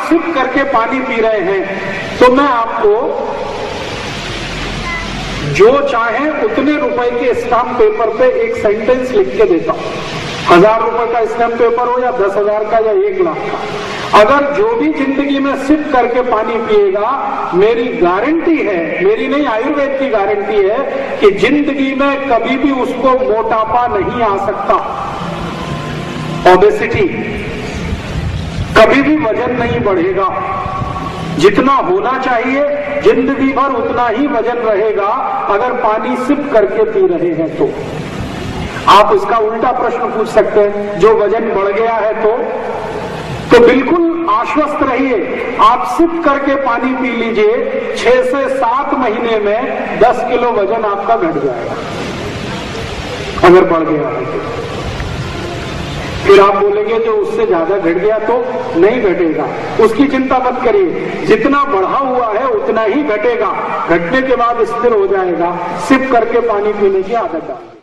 SIP करके पानी P रहे हैं तो मैं आपको जो चाहे उतने रुपए के स्टाम्प पेपर पे एक सेंटेंस लिख के देता हूं। 1000 रुपए का स्टैम्प पेपर हो या 10,000 का या 1 लाख का, अगर जो भी जिंदगी में सिप करके पानी पिएगा, मेरी गारंटी है, मेरी नहीं आयुर्वेद की गारंटी है कि जिंदगी में कभी भी उसको मोटापा नहीं आ सकता, ओबेसिटी, कभी भी वजन नहीं बढ़ेगा। जितना होना चाहिए जिंदगी भर उतना ही वजन रहेगा अगर पानी सिप करके पी रहे हैं तो। आप इसका उल्टा प्रश्न पूछ सकते हैं, जो वजन बढ़ गया है तो बिल्कुल आश्वस्त रहिए, आप सिप करके पानी पी लीजिए, 6 से 7 महीने में 10 किलो वजन आपका घट जाएगा अगर बढ़ गया है तो। फिर आप बोलेंगे जो उससे ज्यादा घट गया तो नहीं घटेगा, उसकी चिंता मत करिए, जितना बढ़ा हुआ है उतना ही घटेगा, घटने के बाद स्थिर हो जाएगा। सिप करके पानी पीने की आदत डालिए।